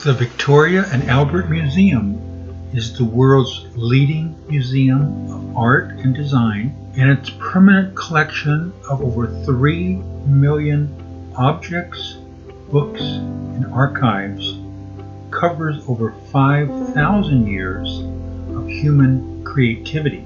The Victoria and Albert Museum is the world's leading museum of art and design, and its permanent collection of over 3 million objects, books, and archives covers over 5,000 years of human creativity.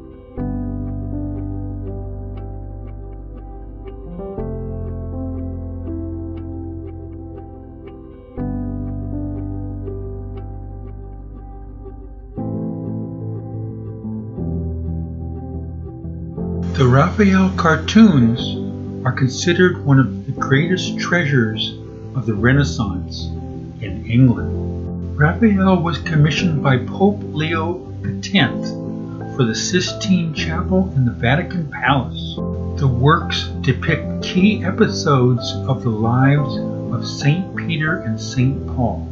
The Raphael cartoons are considered one of the greatest treasures of the Renaissance in England. Raphael was commissioned by Pope Leo X for the Sistine Chapel in the Vatican Palace. The works depict key episodes of the lives of St. Peter and St. Paul.